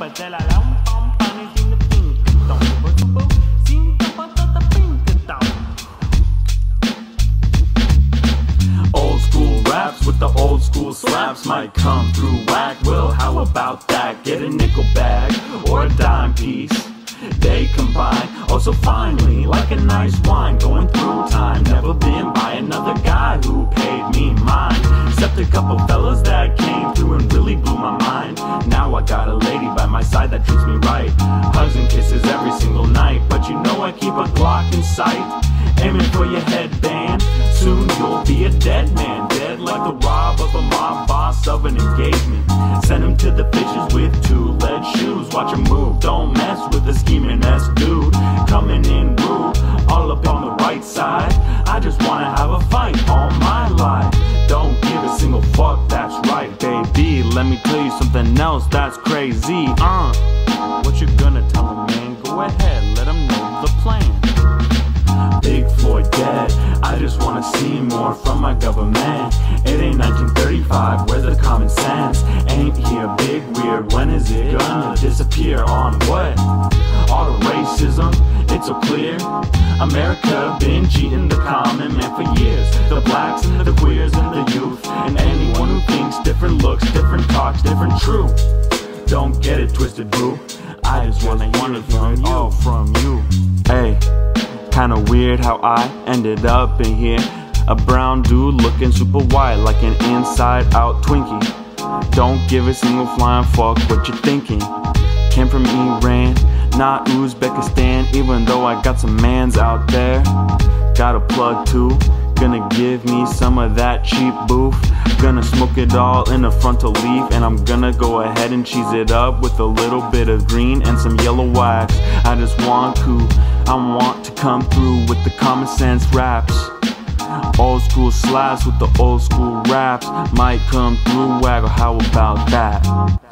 Old school raps with the old school slaps might come through whack. Well, how about that? Get a nickel bag or a dime piece. They combine, oh so finely, like a nice wine going through time. Never been by another guy who paid me mine, except a couple fellas that came through and really blew my mind. Now I got a lady by my side that treats me right, hugs and kisses every single night. But you know I keep a Glock in sight, aiming for your headband. Soon you'll be a dead man, dead like the rob of a mob boss of an engagement. Send him to the fishes with two lead shoes. Watch him move, don't mess with a scheming ass dude. Coming in rude, all up on the right side. I just wanna have a fight all my life. Don't give a single fuck, that's right, baby. Let me tell you something else that's crazy. What you gonna tell him, man? Go ahead, let him know the plan. Big Floyd dead, I just wanna see more from my government. It ain't 1935, where's the common sense? Ain't here big weird, when is it gonna disappear? On what? All the racism, it's so clear. America been cheating the common man for years. The blacks and the queers and the youth, and anyone who thinks different looks, different talks, different truth. Don't get it twisted, boo. I just wanna hear it all from you. Hey, kinda weird how I ended up in here. A brown dude looking super white like an inside out Twinkie. Don't give a single flying fuck what you're thinking. Came from Iran, not Uzbekistan, even though I got some mans out there. Got a plug too, gonna give me some of that cheap boof. Gonna smoke it all in a frontal leaf, and I'm gonna go ahead and cheese it up with a little bit of green and some yellow wax. I just want to come through with the common sense raps. Old school slaps with the old school raps might come through wag, or how about that?